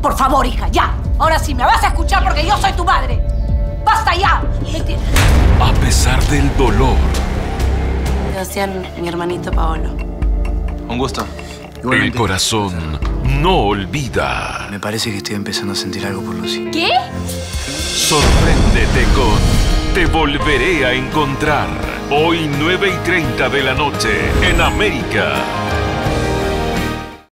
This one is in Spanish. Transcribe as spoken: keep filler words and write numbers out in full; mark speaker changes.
Speaker 1: Por favor, hija, ya. Ahora sí, me vas a escuchar porque yo soy tu madre. ¡Basta ya!
Speaker 2: A pesar del dolor.
Speaker 3: Sebastián, mi hermanito Paolo.
Speaker 4: Un gusto.
Speaker 2: El corazón no olvida.
Speaker 5: Me parece que estoy empezando a sentir algo por Lucy.
Speaker 3: ¿Qué?
Speaker 2: Sorpréndete con Te volveré a encontrar. Hoy nueve y treinta de la noche en América.